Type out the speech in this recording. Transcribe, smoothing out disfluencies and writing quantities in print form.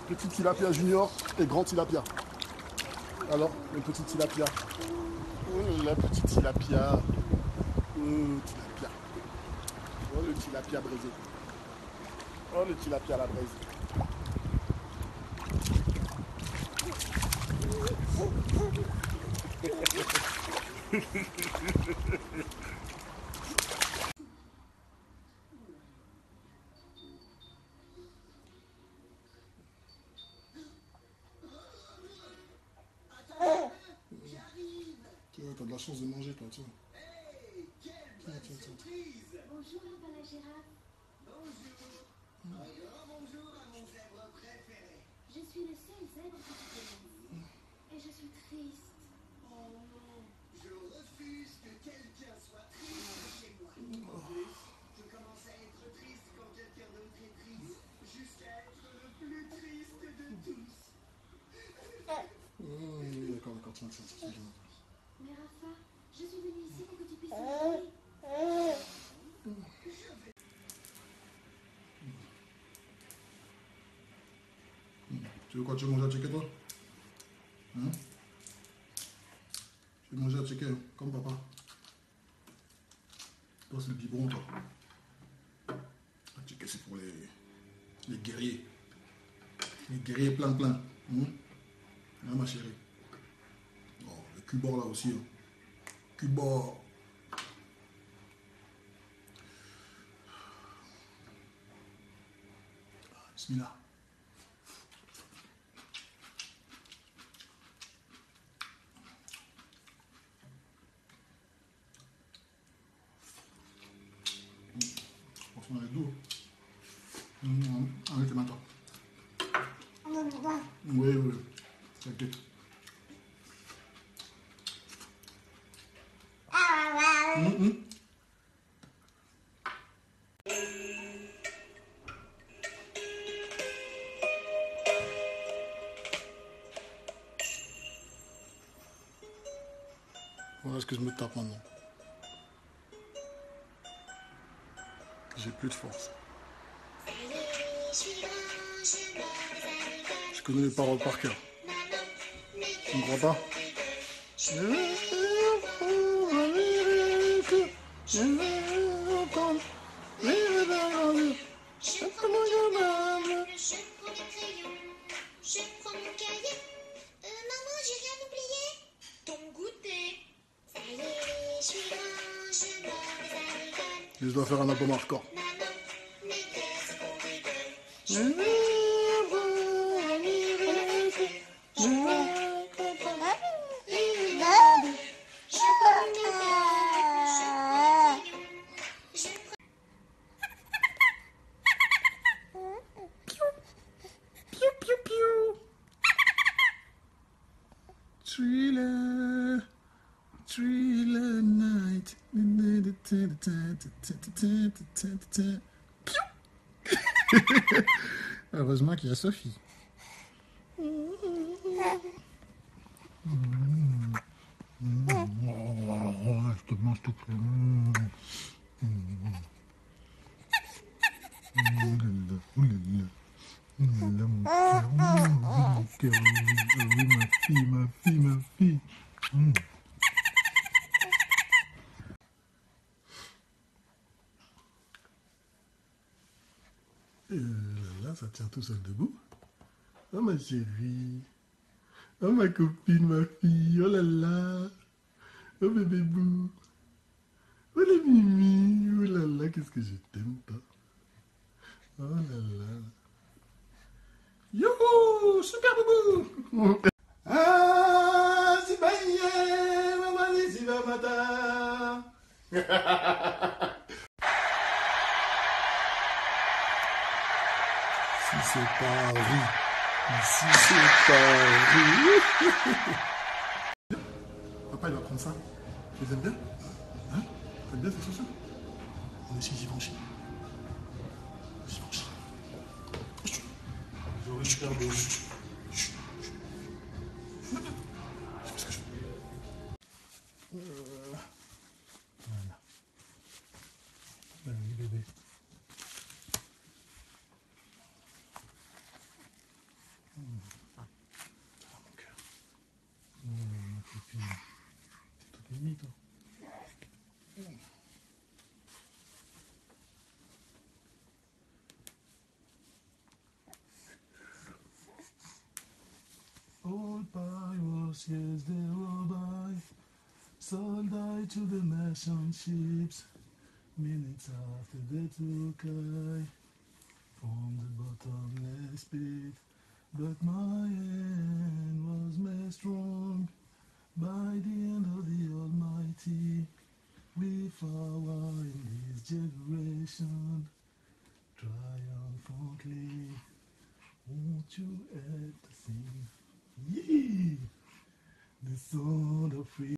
Petit tilapia junior et grand tilapia. Alors, le petit tilapia. Oh, la petite tilapia. Oh, tilapia. Oh, le tilapia braisé. Oh, le tilapia à la braise. T'as de la chance de manger, toi, tiens. Tiens. Bonjour, papa la girafe. Bonjour. Un grand bonjour à mon zèbre préféré. Je suis le seul zèbre que tu connaisses. Et je suis triste. Oh non, je refuse que quelqu'un soit triste chez moi. En plus, je commence à être triste quand quelqu'un d'autre est triste. Jusqu'à être le plus triste de tous. D'accord, tiens. Mais Rafa, je suis venue ici pour que tu puisses m'aider. Tu veux quoi? Tu veux manger à checker, toi? Hein? Tu veux manger à checker, comme papa? Toi, c'est le biberon, toi. À checker, c'est pour les guerriers. Les guerriers plein. Hein, ma chérie? Oh, le cubord, là aussi. Hein. Cubord. Bismillah. Franchement, elle est doux. Avec tes mains, toi. Oui. T'inquiète. Voilà ce que je me tape maintenant. J'ai plus de force. Je connais les paroles par cœur. Tu ne crois pas? Je prends mon cartable, je prends des crayons, je prends mon cahier. Maman, j'ai rien oublié. Ton goûter. Ça y est, je suis grand, je m'en vais à l'école. Je dois faire un album hardcore. Maman, mais qu'est-ce qu'on rigole. Thriller night. Heureusement qu'il y a Sophie. Je te mange tout près. Mon cœur, oui, ma fille. Là, ça tient tout seul debout. Oh ma chérie. Oh ma copine, ma fille. Oh là là. Oh bébé bou. Oh la mimi. Oh là là, qu'est-ce que je t'aime, toi. Oh là là. Youhou, super boubou. Ah, si baye, maman, si va matin. Si c'est Paris. Ici c'est Paris. Papa il va prendre ça. Tu les aimes bien? Hein? T'aimes bien ces chaussures? On est chez Givenchy. Givenchy. J'aurais une paire de... Voilà. Allez bébé. Ah, mon cœur. Oh, ma copine. T'es tout mimi, toi. Old pirates, yes, they were by. Sold I to the merchant ships. Minutes after they took I from the bottomless pit. But my hand was made strong by the hand of the Almighty. We flower in this generation triumphantly. Won't you add to sing? Yee! The sound of freedom.